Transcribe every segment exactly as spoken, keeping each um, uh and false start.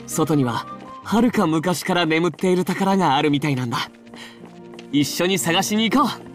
外にははるか昔から眠っている宝があるみたいなんだ。一緒に探しに行こう。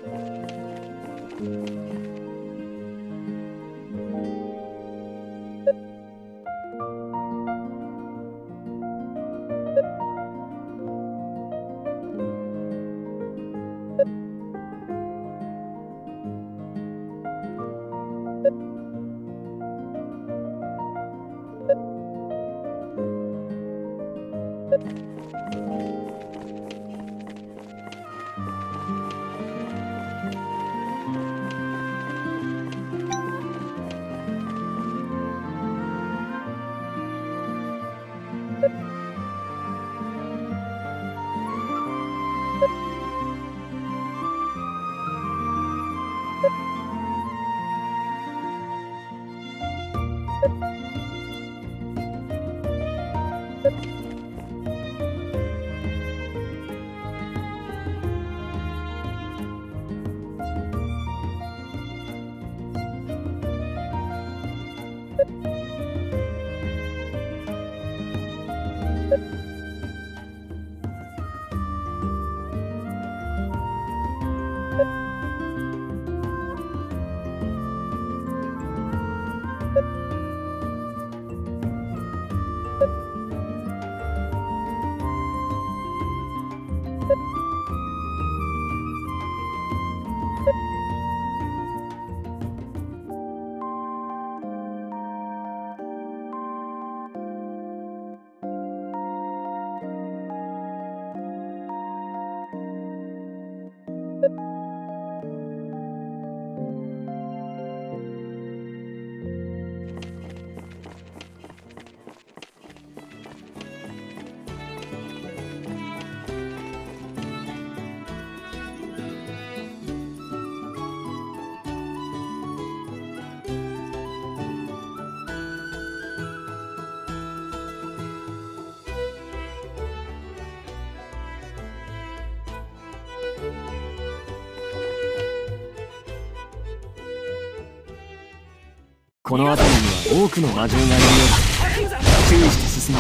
この辺りには多くの魔獣がいるようだ。注意して進もう。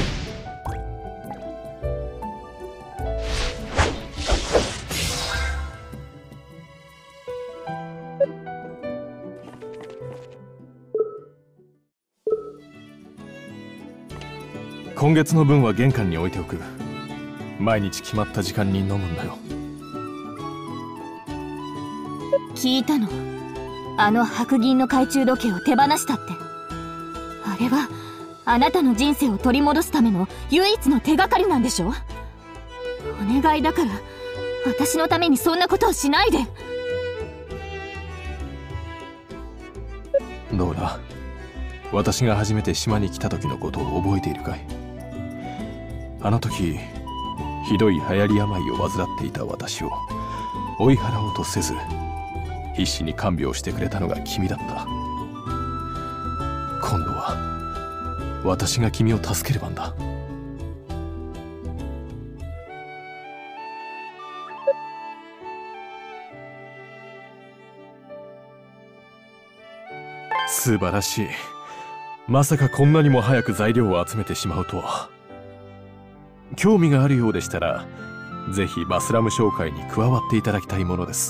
今月の分は玄関に置いておく。毎日決まった時間に飲むんだよ。 聞いたの？あの白銀の懐中時計を手放したって。あれはあなたの人生を取り戻すための唯一の手がかりなんでしょ？お願いだから私のためにそんなことをしないで。 ローラ、私が初めて島に来た時のことを覚えているかい？あの時ひどい流行り病を患っていた私を追い払おうとせず必死に看病してくれたのが君だった。今度は私が君を助ける番だ。素晴らしい。まさかこんなにも早く材料を集めてしまうとは。興味があるようでしたらぜひバスラム商会に加わっていただきたいものです。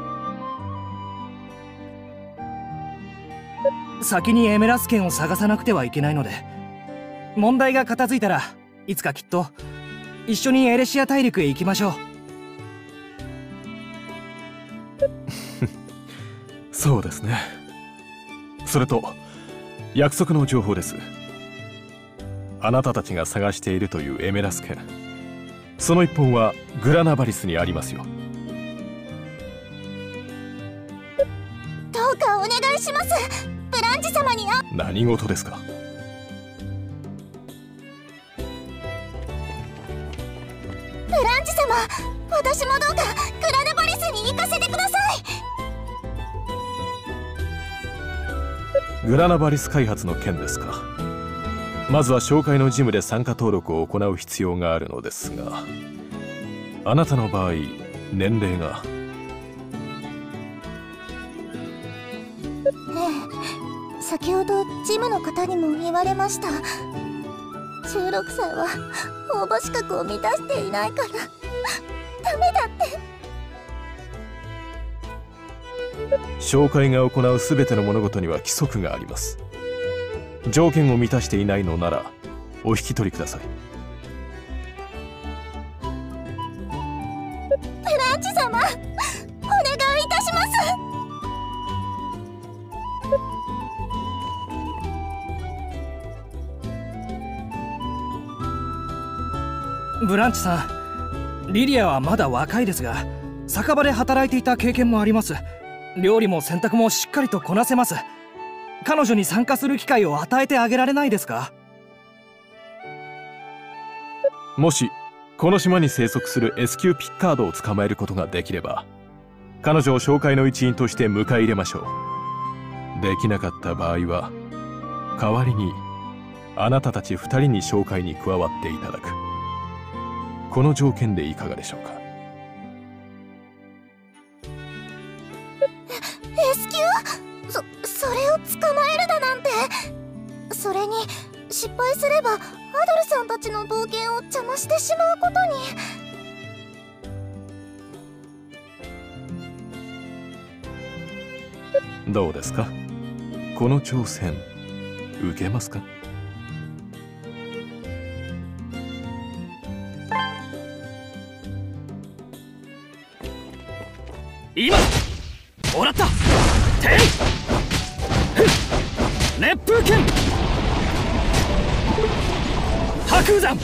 先にエメラス剣を探さなくてはいけないので、問題が片付いたらいつかきっと一緒にエレシア大陸へ行きましょう。 そうですね。それと約束の情報です。あなたたちが探しているというエメラス剣、その一本はグラナバリスにありますよ。 どうかお願いします。ブランチ様にあ何事ですか？ ブランチ様、私もどうかグラナバリスに行かせてください。 グラナバリス開発の件ですか。まずは紹介の事務で参加登録を行う必要があるのですが、あなたの場合年齢が。 ええ、先ほどジムの方にも言われました。 じゅうろくさいは応募資格を満たしていないからダメだって。 紹介が行う全ての物事には規則があります。条件を満たしていないのならお引き取りください。 ブランチ様、お願いいたします。 ブランチさん、リリアはまだ若いですが酒場で働いていた経験もあります。料理も洗濯もしっかりとこなせます。彼女に参加する機会を与えてあげられないですか？ もしこの島に生息する エス 級ピッカードを捕まえることができれば彼女を紹介の一員として迎え入れましょう。できなかった場合は代わりにあなたたちふたりに紹介に加わっていただく。この条件でいかがでしょうか？ エス 級？そ、それを捕まえるだなんて。それに失敗すればアドルさんたちの冒険を邪魔してしまうことに。どうですか？この挑戦受けますか？ 今もらった。てい熱風剣白雲山。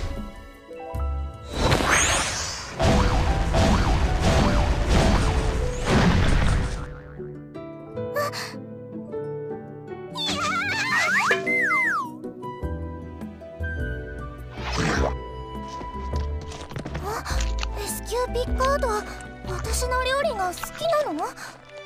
エス 級ピッカード、私の料理が好きなの？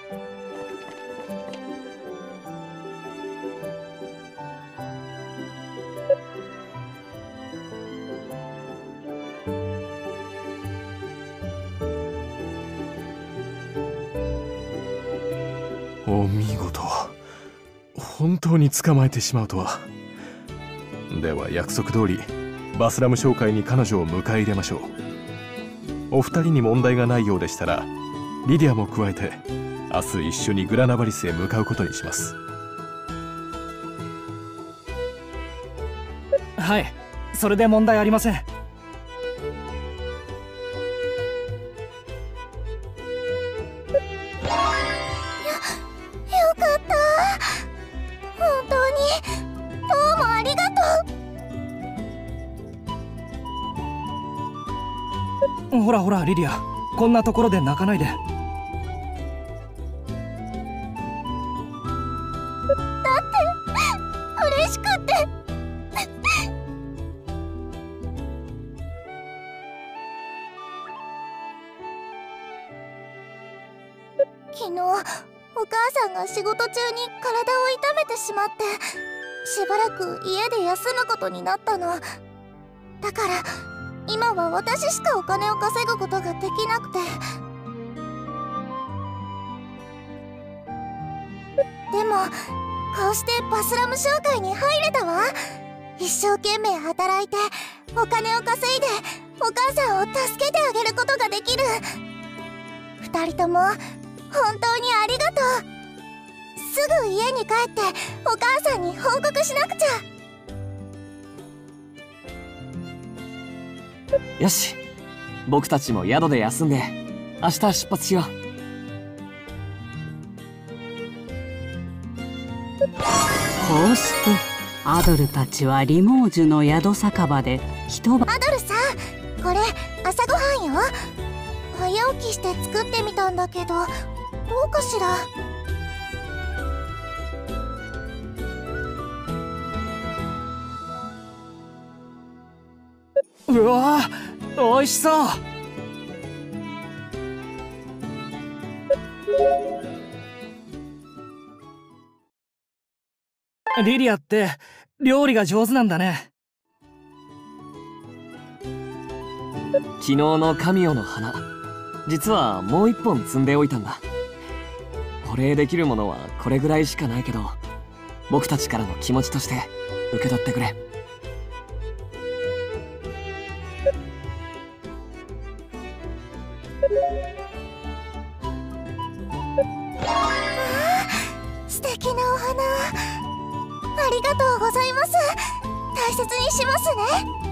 お見事。本当に捕まえてしまうとは。では約束通りバスラム商会に彼女を迎え入れましょう。お二人に問題がないようでしたらリディアも加えて明日一緒にグラナバリスへ向かうことにします。 はい、それで問題ありません。 よかった。本当にどうもありがとう。 ほらほらリリア、こんなところで泣かないで。 嬉しくって昨日お母さんが仕事中に体を痛めてしまってしばらく家で休むことになったの。だから今は私しかお金を稼ぐことができなくて。でもこうしてバスラム商会に入れたわ。一生懸命働いてお金を稼いでお母さんを助けてあげることができる。二人とも本当にありがとう。すぐ家に帰ってお母さんに報告しなくちゃ。 よし、僕たちも宿で休んで明日出発しよう。 こうしてアドルたちはリモージュの宿酒場で一晩。 アドルさん、これ朝ごはんよ。早起きして作ってみたんだけどどうかしら。 うわー、おいしそう。リリアって料理が上手なんだね。 昨日の神代の花、実はもう一本摘んでおいたんだ。お礼できるものはこれぐらいしかないけど、僕たちからの気持ちとして受け取ってくれ。 素敵なお花、ありがとうございます。大切にしますね。